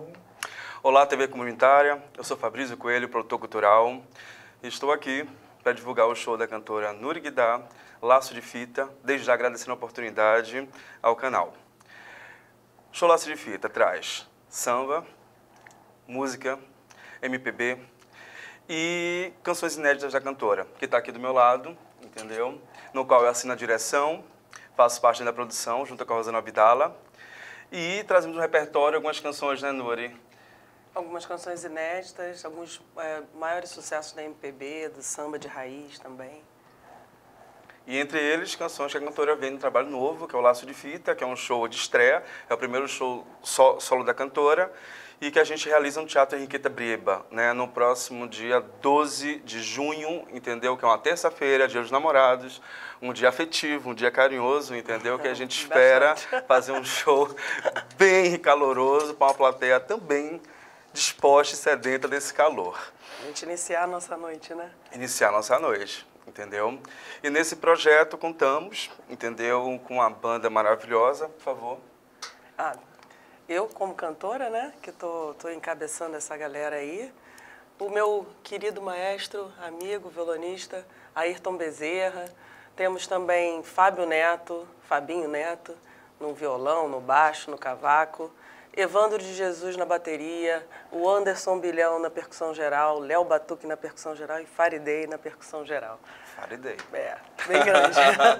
Olá, TV Comunitária. Eu sou Fabrício Coelho, produtor cultural. E estou aqui para divulgar o show da cantora Nuri Guidar, Laço de Fita, desde já agradecendo a oportunidade ao canal. O show Laço de Fita traz samba, música, MPB e canções inéditas da cantora, que está aqui do meu lado, entendeu? No qual eu assino a direção, faço parte da produção, junto com a Rosana Abdala. E trazemos no repertório algumas canções, né, Nuri? Algumas canções inéditas, alguns maiores sucessos da MPB, do samba de raiz também. E entre eles, canções que a cantora vem no trabalho novo, que é o Laço de Fita, que é um show de estreia, é o primeiro show solo da cantora, e que a gente realiza no Teatro Henriqueta Brieba, né, no próximo dia 12 de junho, entendeu? Que é uma terça-feira, dia dos namorados, um dia afetivo, um dia carinhoso, entendeu? Que a gente espera fazer um show bem caloroso para uma plateia também disposta e sedenta desse calor. A gente iniciar a nossa noite, né? Iniciar a nossa noite, entendeu? E nesse projeto contamos, entendeu? Com uma banda maravilhosa, por favor. Eu, como cantora, né, que tô encabeçando essa galera aí, o meu querido maestro, amigo, violonista, Ayrton Bezerra. Temos também Fabinho Neto, no violão, no baixo, no cavaco. Evandro de Jesus na bateria, o Anderson Bilhão na percussão geral, Léo Batuque na percussão geral e Faridei na percussão geral. Faridei. Bem grande.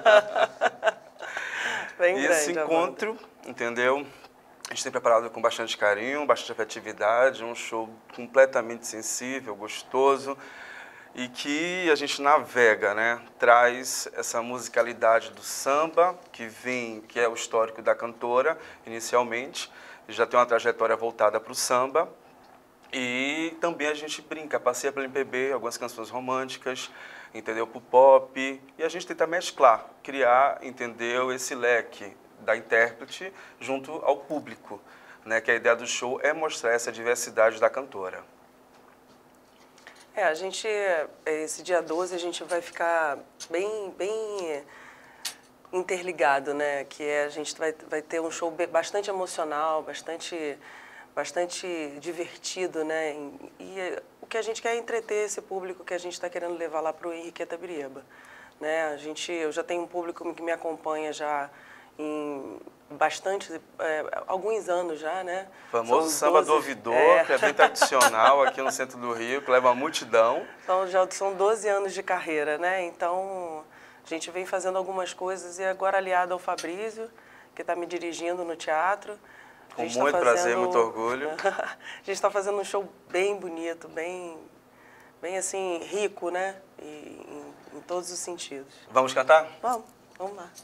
Bem grande. Esse encontro, entendeu? A gente tem preparado com bastante carinho, bastante afetividade, um show completamente sensível, gostoso, e que a gente navega, né? Traz essa musicalidade do samba, que é o histórico da cantora, inicialmente, já tem uma trajetória voltada para o samba, e também a gente brinca, passeia pelo MPB, algumas canções românticas, entendeu? Para o pop, e a gente tenta mesclar, criar, entendeu? Esse leque da intérprete junto ao público, né? Que a ideia do show é mostrar essa diversidade da cantora. Esse dia 12 a gente vai ficar bem interligado, né? A gente vai ter um show bastante emocional, bastante divertido, né? E o que a gente quer é entreter esse público que a gente está querendo levar lá para o Henriqueta Brieba, né? Eu já tenho um público que me acompanha já em alguns anos já, né? O famoso samba do ouvidor, que é bem tradicional aqui no centro do Rio, que leva uma multidão. Então, já são 12 anos de carreira, né? Então, a gente vem fazendo algumas coisas e agora aliado ao Fabrício, que está me dirigindo no teatro. Com muito prazer, muito orgulho. A gente está fazendo um show bem bonito, bem assim, rico, né? Em todos os sentidos. Vamos cantar? Vamos lá.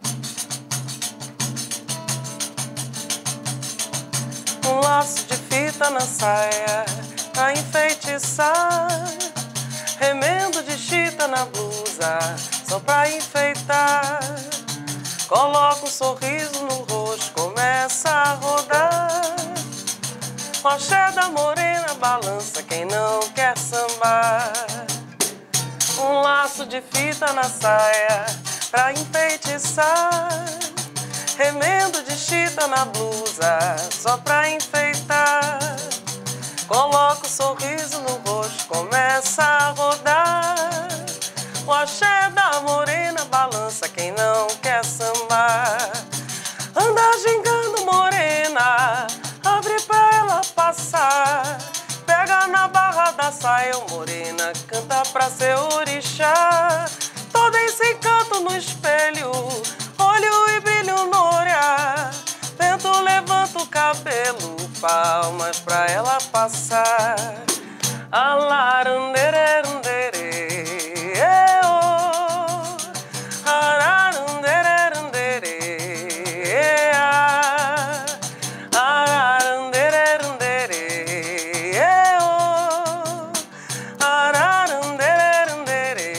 Um laço de fita na saia pra enfeitiçar, remendo de chita na blusa só pra enfeitar. Coloca um sorriso no rosto, começa a rodar. O axé da morena balança quem não quer sambar. Um laço de fita na saia pra enfeitiçar, remendo de chita na blusa só pra enfeitar. Coloca o sorriso no rosto, começa a rodar. O axé da morena balança quem não quer sambar. Anda gingando morena, abre pra ela passar. Pega na barra da saia, morena, canta pra seu orixá. Todo esse encanto no espelho, olho e brilho no olhar. Vento levanta o cabelo, palmas pra ela passar. Alarandererundere, ararandererundere, ararandererundere, ararandererundere.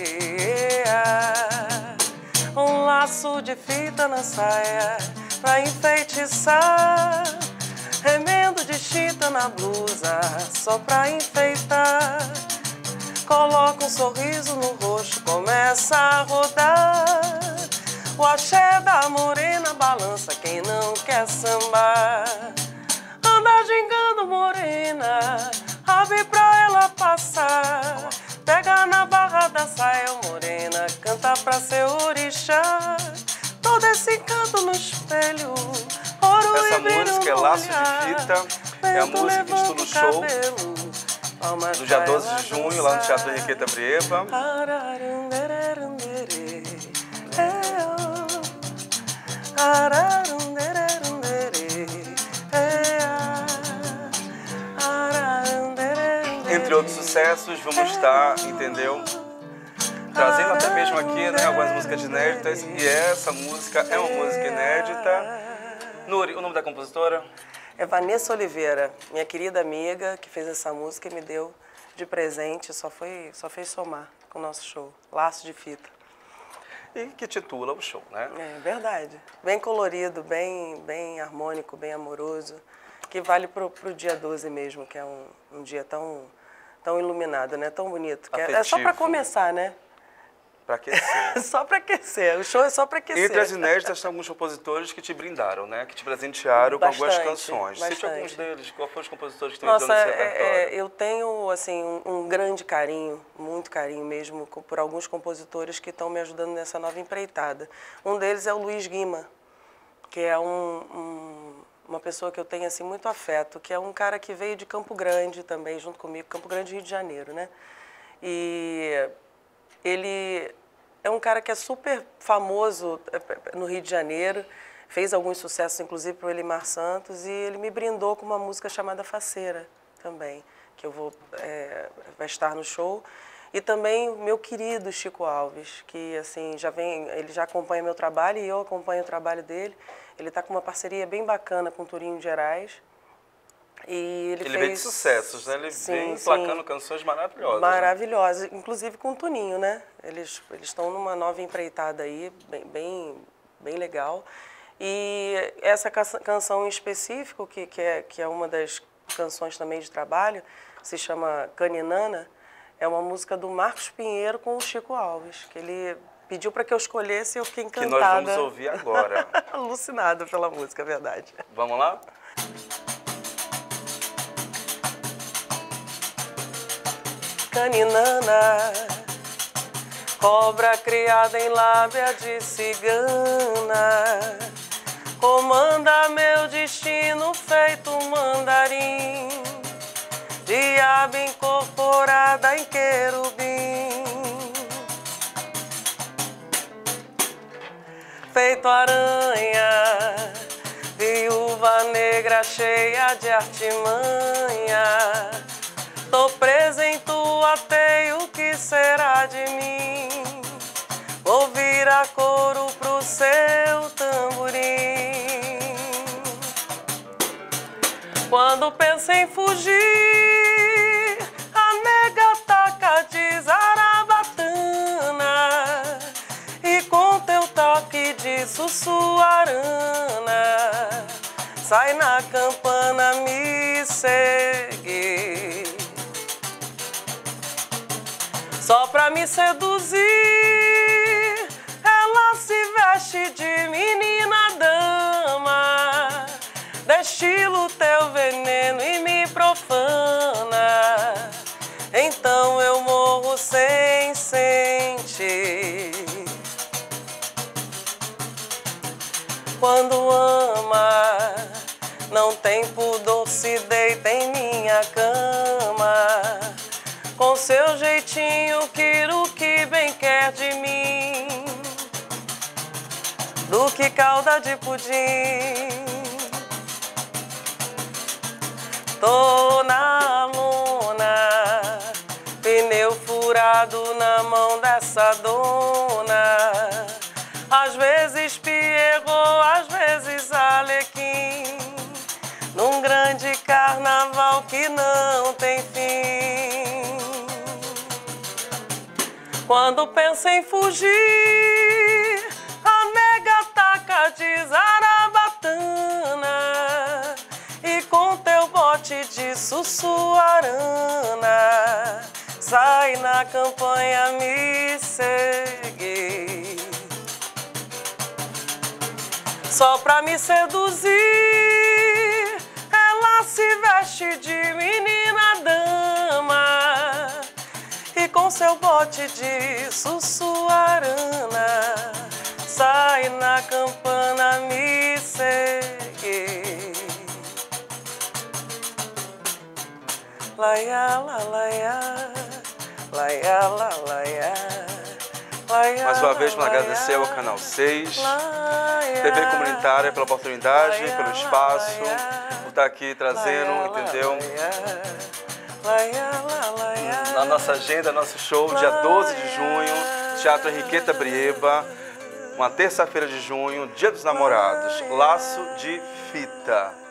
Um laço de fita na saia pra enfeitiçar, remendo de chita na blusa só pra enfeitar. Coloca um sorriso no rosto, começa a rodar. O axé da morena balança quem não quer sambar. Anda gingando música é Laço de Fita, é a música que intitula o show, no dia 12 de junho, lá no Teatro Henriqueta Brieva. Entre outros sucessos, vamos estar, entendeu? Trazendo até mesmo aqui, né, algumas músicas inéditas, e essa música é uma música inédita. Nuri, o nome da compositora? É Vanessa Oliveira, minha querida amiga, que fez essa música e me deu de presente, só fez somar com o nosso show, Laço de Fita. E que titula o show, né? É verdade. Bem colorido, bem harmônico, bem amoroso, que vale pro dia 12 mesmo, que é um dia tão iluminado, né? Tão bonito. Que é só para começar, né? Para aquecer. Só para aquecer. O show é só para aquecer. Entre as inéditas, tem alguns compositores que te brindaram, né? Que te presentearam com algumas canções. Cite alguns deles. Qual foram os compositores que estão entrando nesse repertório? Eu tenho, assim, um grande carinho, muito carinho mesmo, por alguns compositores que estão me ajudando nessa nova empreitada. Um deles é o Luiz Guima, que é uma pessoa que eu tenho, assim, muito afeto, que é um cara que veio de Campo Grande também, junto comigo, Campo Grande, Rio de Janeiro, né? E ele é um cara que é super famoso no Rio de Janeiro, fez alguns sucessos, inclusive, para o Elimar Santos, e ele me brindou com uma música chamada Faceira também, que vai estar no show. E também o meu querido Chico Alves, que assim, ele já acompanha meu trabalho e eu acompanho o trabalho dele. Ele está com uma parceria bem bacana com o Turinho Gerais. E ele veio de sucessos, né? Ele vem emplacando canções maravilhosas. Maravilhosas, né? Inclusive com o Toninho, né? Eles estão numa nova empreitada aí, bem legal. E essa canção em específico, que é uma das canções também de trabalho, se chama Caninana, é uma música do Marcos Pinheiro com o Chico Alves, que ele pediu para que eu escolhesse e eu fiquei encantada. Que nós vamos ouvir agora. Alucinada pela música, é verdade. Vamos lá? Caninana, cobra criada em lábia de cigana, comanda meu destino feito um mandarim, diabo incorporada em querubim, feito aranha, viúva negra cheia de artimanha. Tô presa em tua teia, o que será de mim? Vou virar couro pro seu tamborim. Quando penso em fugir, a nega taca de zarabatana, e com teu toque de sussuarana, sai na campana me seguir. Só pra me seduzir, ela se veste de menina dama, destila o teu veneno e me profana, então eu morro sem sentir. Quando ama, não tem pudor, se deita em minha cama, com seu jeitinho, quiro o que bem quer de mim, do que calda de pudim. Tô na lona, pneu furado na mão dessa dona, às vezes Pierrot, às vezes Arlequim, num grande carnaval que não tem fim. Quando penso em fugir, a nega taca de zarabatana, e com teu bote de sussuarana, sai na campanha me seguir. Só pra me seduzir, ela se veste de menina dama, e com seu bote de sussuarana, sai na campana me seguir. Mais uma vez, vamos agradecer ao Canal 6, TV Comunitária, pela oportunidade, pelo espaço, por estar aqui trazendo, entendeu? Na nossa agenda, nosso show, dia 12 de junho, Teatro Henriqueta Brieba, uma terça-feira de junho, Dia dos Namorados, Laço de Fita.